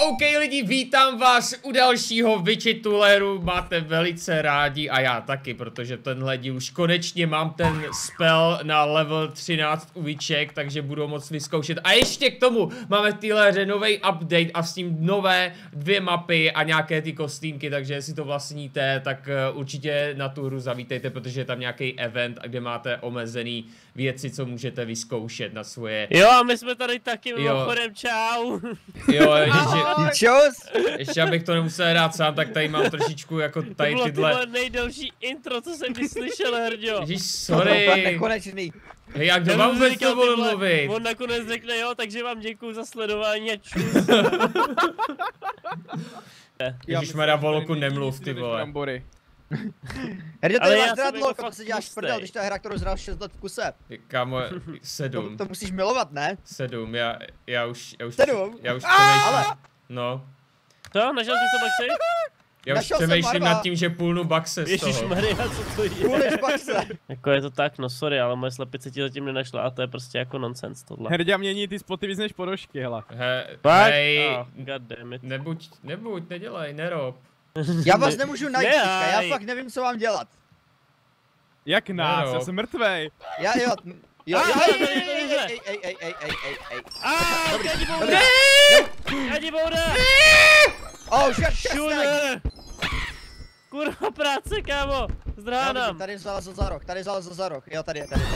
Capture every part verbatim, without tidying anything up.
OK lidi, vítám vás u dalšího Witchituleru, máte velice rádi a já taky, protože tenhle díl už konečně mám ten spell na level třináct u Witchek, takže budu moc vyzkoušet. A ještě k tomu máme v téhle hře nový update a s tím nové dvě mapy a nějaké ty kostýmky, takže jestli to vlastníte, tak určitě na tu hru zavítejte, protože je tam nějaký event, kde máte omezený věci, co můžete vyzkoušet na svoje... Jo, a my jsme tady taky mimochodem, čau. Jo, ještě, Čus! ještě abych to nemusel hrát sám, tak tady mám trošičku jako tady to tyhle... To bylo nejdelší intro, co jsem vyslyšel, Herďo. Ježíš, sorry. To nekonečný. Hej, a kdo vám vůbec to volil mluvit? On nakonec řekne jo, takže vám děkuju za sledování a čus. Ježišmarja, Volku, nemluv, ty vole. Herďo, to Ale je já váš jsem rád jako lolko, fakt si děláš hustej. prdel, když to je hra, kterou zhrál šest let v kuse. Kámo, To, sedm. to musíš milovat, ne? Sedm, já, já už, já už, Sedm? já už přemýšlím, Ale- no. Co, našel jsi to Baxi? Já už Našel jsem přemýšlím Marva. nad tím, že půlnu baxe z toho. Ježišmarja, co to je? Půjdeš pak se. Jako je to tak, no sorry, ale moje slepice ti zatím nenašla a to je prostě jako nonsens tohle. Herďa mění ty spoty víc než podošky, hele. He, Fakt? hej, Oh, god damn it. nebuď, nebuď, nedělej, nerob. Já vás nemůžu najít, Ne, teďka, já aj. fakt nevím, co mám dělat. Jak nás, No. já jsem mrtvej. Já, jo, jo, Ah, jo, tady, ej, tady, ej, tady. ej, ej, ej, ej, ej, ej, ej. Aaaa, Dobrý, já ti dobrý. bouda! Já ti bouda! Oh, shit, šestek! Šuler! Kurva práce, kámo! Zdrhá nám! Tady zalezl za roh, tady zalezl za roh, jo, tady je, tady je.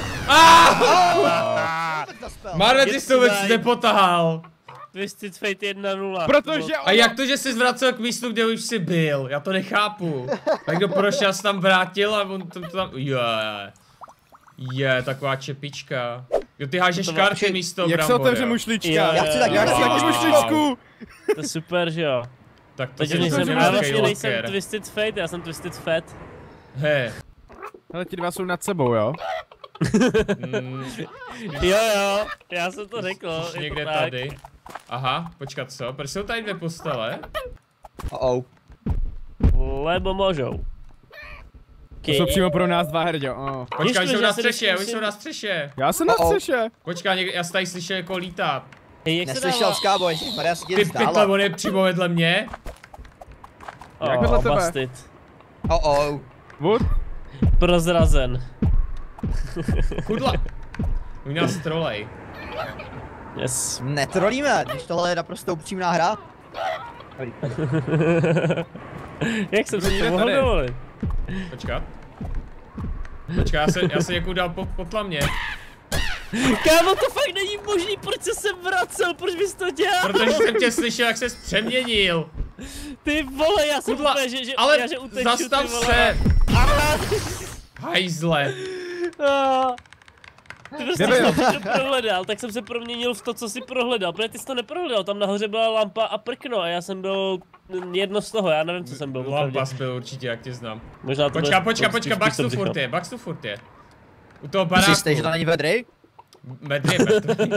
Ah! Vůbec zaspel. Marve, ty Get jsi to vůbec tonight. nepotahal. Twisted Fate jedna nula. Protože A jak to, že jsi zvracel k místu, kde už jsi byl? Já to nechápu. Tak kdo prošel, se tam vrátil a on to, to tam... Je, je, taková čepička. Jo, ty hážeš To má- karty místo jak se brambor, otevře jo. mušlička? Jo, Já chci tak, já Já chci chci taky taky Wow. mušličku. To je super, že jo? Tak to Takže je nejsem, to, že já máš vlastně nějaký nejsem locker. Twisted Fate, já jsem Twisted Fat. He. Hele, ti dva jsou nad sebou, jo? Mm, Jo jo, já jsem to řekl, už je někde to tak. tady. Aha, počkat, co? Proč jsou tady dvě postele? Oh, Lebo můžou. To jsou přímo pro nás dva, Herďo. Oh. Počkej, Ještě, oni jsou že na já si střeše, oni musím- jsou na střeše. Já jsem na Oh, oh. střeše. Počkej, někde, já jsem tady slyšel jako lítat. Hej, jak se neslyšel dává? z kábo, ježišmarja, já si Ty tě pytle, zdála. on je přímo vedle mě. Jak vedle Oh, tebe? busted. Oh, oh. Wood? Prozrazen. Kudla. Oni nás trolej. Yes. Netrolíme, když tohle je naprosto upřímná hra. Jak jsem si Kdo to jde mohl tady? dovolit? Počkat. Počkej, já se, já se jako dal po, po tlamě. Kámo, to fakt není možný, proč jsi se vracel, proč bys to dělal? Protože jsem tě slyšel, jak ses přeměnil. Ty vole, já jsem Kudla, úplně, že, že, ale já, že uteču, zastav ty vole. se. Aha. Hajzle. Ah. Ty prostě Kde byl? jsem to prohledal, tak jsem se proměnil v to, co jsi prohledal, protože ty jsi to neprohledal, tam nahoře byla lampa a prkno a já jsem byl jedno z toho, já nevím, co jsem byl. opravdu. Lampas byl určitě, jak tě znám. Možná to Počka, bude- počka, to počka, spíš Bax tu působí, furt no. je, Bax tu furt je. U toho Jsi baráku. jistý, že to není vedry? Medry, medry.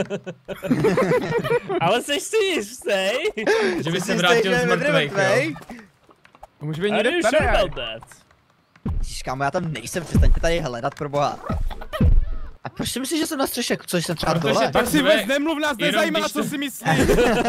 Ale jsi si jistý? Že by Jsi se jistý, vrátil že z je vedry mrtvejch, jo. mrtvej? Může být Are někde you tady. sure ale- about that? Ježiš, kámo, já tam nejsem, přestaňte tady hledat pro boha. A proč si myslíš, že jsem na střeše, co jsem třeba Protože dole? to- Tak si Zve- vůbec nemluv, nás jenom nezajímá, když co to- si myslíš.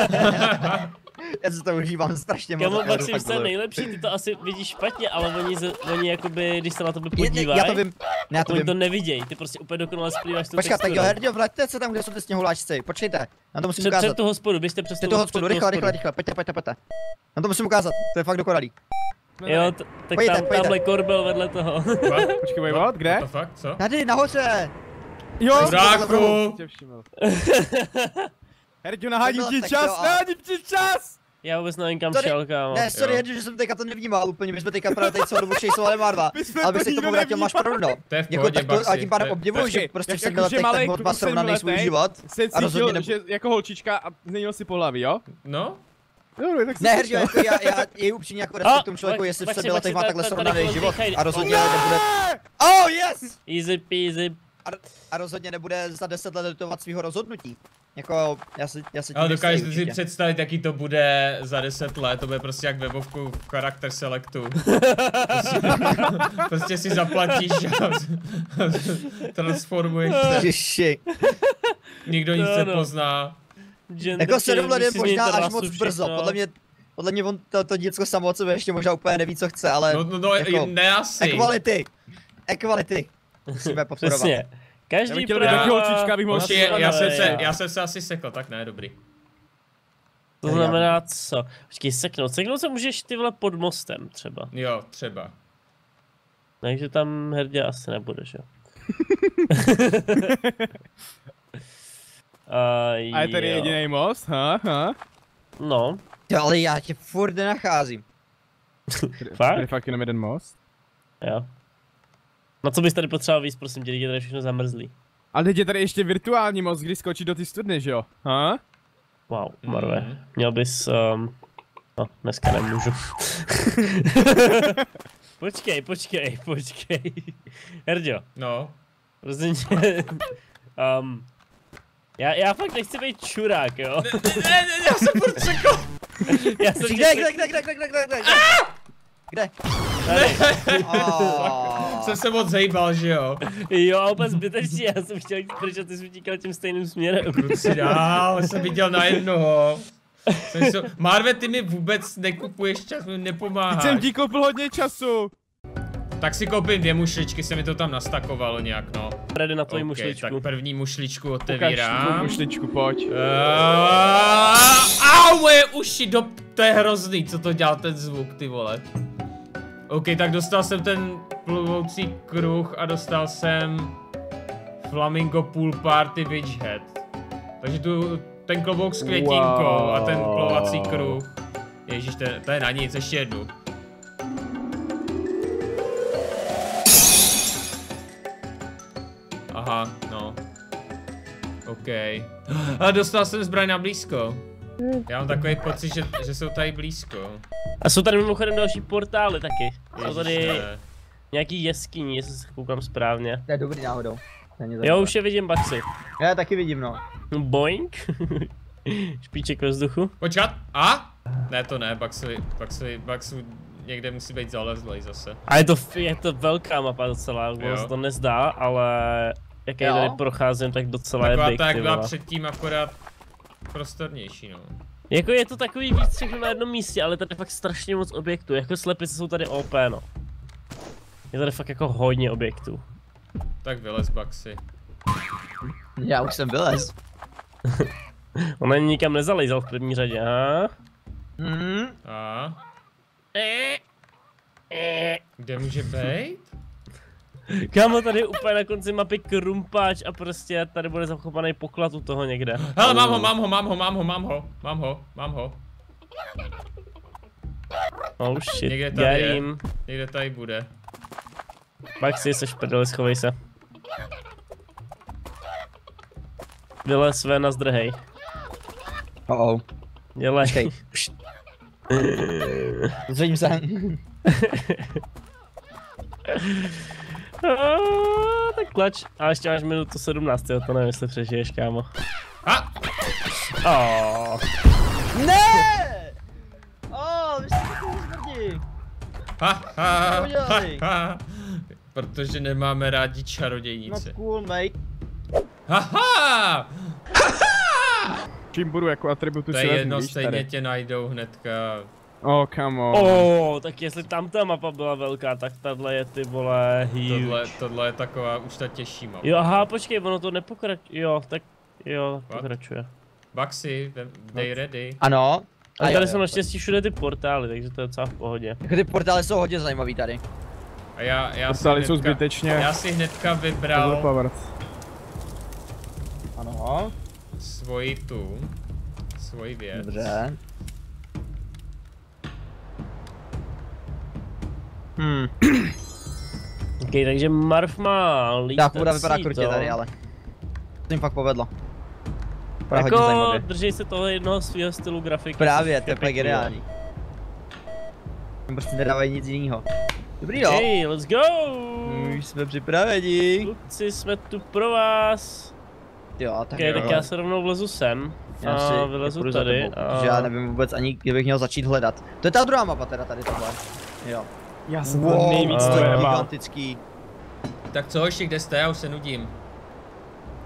Já si to užívám strašně moc. Kámo, já jdu Maxi, fakt jste dole. nejlepší, ty to asi vidíš špatně, ale oni, z- oni jakoby, když se na tebe Je- ne, podívají, Já to vím, ne, já to oni vím. to neviděj, ty prostě úplně dokonale splýváš tu Počkat, tak texturu. jo, Herďo, vraťte se tam, kde jsou ty sněhuláčci, počkejte, na to musím Před, před ukázat. tu hospodu, běžte přes Před tu tu hospodu, před tu rychle, rychle, rychle, pojďte, pojďte, pojďte. Na to musím ukázat, to je fakt dokonalý. Jo, t- tak Pojďte, tam, pojďte. tamhle korbel vedle toho. What? Počkej, wait, what? Kde? What the fuck, co? Tady, nahoře! Jo, Chudáku. tě všiml. Herďo, nahádím To ti bylo tak čas, to a- nahádím ti čas! Já vůbec nevím, kam Tady- šel, kámo. Ne, sorry, Jo. Herďo, že jsem teďka to nevnímal úplně, my jsme teďka právě teď celou dobu šejsovali Marva. My jsme Ale to bych se k nikdo tomu vrátil, máš nevnímali. pravdu, no. To je v Jako pohodě, tak to, a Baxi. tím pádem To je- obdivuju, že Počkej, prostě v jak- sedmi jakože letech malej tak moc má kluk srovnaný svůj sedmiletej život. Se A rozhodně cítil, nebu- že jako holčička a změnil si pohlaví, jo? No? Dobrý, tak si Ne, to Herďo, chtěl. jako já, já jej upřímně jako respekt tomu člověku, Max- jestli v Maxi, sedmi letech Maxi, má takhle tady- tady srovnaný kolem život Michail. a rozhodně Ne! nebude... Oh, yes! Easy peasy. A, a rozhodně nebude za deset let litovat svého rozhodnutí. Jako, já si, já si tím Ale nejsem dokážete si určitě. představit, jaký to bude za deset let, to bude prostě jak webovku v charakter selectu. Prostě, prostě si zaplatíš a transformuješ se, Ježiši. nikdo nic No, no. nepozná. Jako sedm let je možná až moc brzo, podle mě, podle mě on to, to děcko samo od sebe ještě možná úplně neví, co chce, ale No, no, no jako, ne asi. Equality, equality, musíme podporovat. Přesně. Každý Já bych chtěl práva... být taky holčička, abych mohl... Počkej, já jsem se, já jsem se asi sekl, tak ne, dobrý. To znamená co? Počkej, seknout. Seknout se můžeš ty vole pod mostem třeba. Jo, třeba. Takže tam hrdě asi nebudeš, jo. uh, A je tady jo. jediný most, ha, ha. No. Jo, ale já tě furt nenacházím. Fakt? Tady fakt jenom jeden most. Jo. Na co bys tady potřeboval víc, prosím tě, lidi, tady je všechno zamrzlý. Ale teď je tady ještě virtuální most, kdy skočí do ty studny, že jo? Ha? Wow, Marve. Mhm. Měl bys, um... no, dneska nemůžu. Počkej, počkej, počkej. Herďo, No. prosím tě. um, já, já fakt nechci být čurák, jo? Ne, ne, ne, já jsem furt sekl. Já jsem Kde, kde, kde, kde, kde, kde, kde, kde? Kde? Tady. Oh. Jsem se moc zejbal, že jo? Jo, úplně zbytečně, já jsem chtěl jít pryč a ty jsi utíkal tím stejným směrem. Kluci dál, jsem viděl na jednoho. Jsem so... Marve, ty mi vůbec nekupuješ čas, mi Teď nepomáháš. jsem ti koupil hodně času. Tak si koupím dvě mušličky, se mi to tam nastakovalo nějak, no. Ready na tvoji Ok, mušličku. tak první mušličku Ukaž tu otevírám. mušličku, pojď. Uh, au, moje uši, do... to je hrozný, co to dělá ten zvuk, ty vole. OK, tak dostal jsem ten plovoucí kruh a dostal jsem Flamingo Pool Party Witch Head. Takže tu ten klobouk s květinkou wow. A ten plovací kruh. Ježíš, to, to je na nic, ještě jednu. Aha, no. OK. A dostal jsem zbraň na blízko. Já mám takový pocit, že, že jsou tady blízko. A jsou tady mimochodem další portály taky. Jsou Ježiš, tady ne. nějaký jeskyní, jestli se koukám správně. To je dobrý náhodou. Jo, už je vidím, Baxi. Já taky vidím, no. Boing. Špiček ve vzduchu. Počkat, a? Ne, to ne, Baxi, Baxi, Baxi někde musí být zalezlej zase. A je to, je to velká mapa docela, ono se to nezdá, ale jak já tady procházím, tak docela Taková je big, ta, jak ty byla vole. předtím, akorát prostornější, no. Jako je to takový víc všechno na jednom místě, ale tady je fakt strašně moc objektů, jako slepice jsou tady O P, no. Je tady fakt jako hodně objektů. Tak vylez, Baxi. Já už jsem vylez. On ani nikam nezalejzal v první řadě, aha. Mhm. A? Eh, eh. Kde může být? Kámo, tady je úplně na konci mapy krumpáč a prostě tady bude zachopaný poklad u toho někde. Hele, mám ho, mám ho, mám ho, mám ho, mám ho, mám ho, mám ho. Oh shit, Někde tady je. Garím. Někde tady bude. Baxi, seš prdeli, schovej se. Vylez ven a zdrhej. Oh oh. Dělej. Počkej. Zvedím se. Ah, tak klač. A ještě máš minutu sedmnáct, jo, to nevím, jestli přežiješ, kámo. A! Oh. Ne! Oh, vy jste takový smrdí. Ha, ha, ha, udělali? ha. Protože nemáme rádi No čarodějnice. cool, mate. Haha! Čím budu jako atributu To je si vezmu, jedno, víš, stejně tady. tě najdou hnedka. Oh, come on. Oh, tak jestli tam ta mapa byla velká, tak tahle je ty vole huge. Tohle, tohle je taková už ta těžší mapa. Jo, aha, počkej, ono to nepokračuje, jo, tak, jo, What? pokračuje. Baxi, dej ready. Ano. A jo, tady jo. jsou naštěstí všude ty portály, takže to je docela v pohodě. Jako ty portály jsou hodně zajímavý tady. A já, já si Portály jsou hnedka, zbytečně. já si hnedka vybral Overpowered. Ano. svoji tu, svoji věc. Dobře. Hmm. Ok, takže Marv má lítací Ta půda vypadá krutě to. tady, ale. To jim fakt povedlo. Vypadá hodně Jako, zajímavě. držej se toho jednoho svého stylu grafiky. Právě, což to je pěkný, geniální. Tam prostě nedávají nic jiného. Dobrý jo. Hey, let's go! Už jsme připraveni. Kluci, jsme tu pro vás. Jo, tak Ok, jo. tak já se rovnou vlezu sem. Já si A vylezu půjdu za tady. tebou, A... protože já nevím vůbec ani, kde bych měl začít hledat. To je ta druhá mapa teda tady tohle. Jo. Já jsem Wow, to nejvíc to je dojebal. gigantický. Tak co ještě, kde jste? Já už se nudím.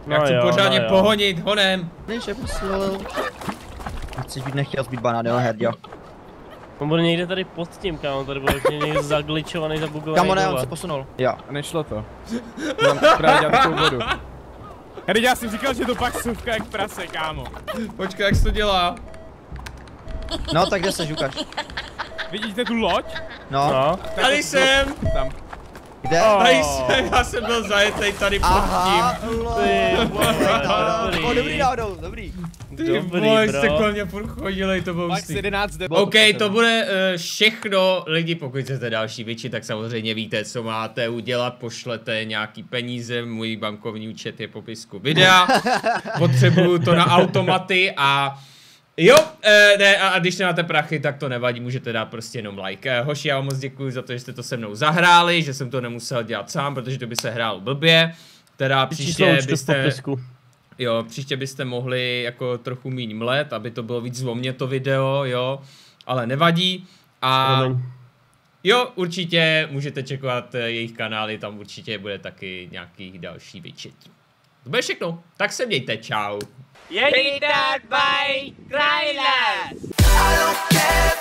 Já chci jo, pořádně no jo. pohonit, honem. Než je poslil. Chceš být nechtěl zbýt banán, jo, Herdio. On bude někde tady pod tím, kámo, tady byl někde zagličovaný, zabugovaný. Kamo ne, on dole. se posunul. Jo. A nešlo to. Mám právě dělat takovou vodu. Hry, já jsem říkal, že to pak suvka jak prase, kámo. Počkej, jak se to dělá. No, tak kde seš, ukaž. Vidíte tu loď? No, No. Tady jsem. Tam. kde? Oh. Tady jsem, já jsem byl zajetej tady pod Aha, tím. lol. Ty vole, Dobrý. O, dobrý náhodou, dobrý. Ty Dobrý, vole, bro. jste kolem mě furt chodili, to bylo Max hustý. jedenáct debo. OK, to bude uh, všechno, lidi, pokud chcete další větši, tak samozřejmě víte, co máte udělat, pošlete nějaký peníze, můj bankovní účet je v popisku videa, potřebuju to na automaty a jo, eh, ne, a, a když nemáte prachy, tak to nevadí, můžete dát prostě jenom like. Eh, hoši, já vám moc děkuji za to, že jste to se mnou zahráli, že jsem to nemusel dělat sám, protože to by se hrálo blbě, teda příště byste... Jo, příště byste mohli jako trochu míň mlet, aby to bylo víc o mě to video, jo, ale nevadí. A jo, určitě můžete čekovat jejich kanály, tam určitě bude taky nějaký další vyčet. To bude všechno, tak se mějte, čau. Jedíte, bye, krajle! I don't care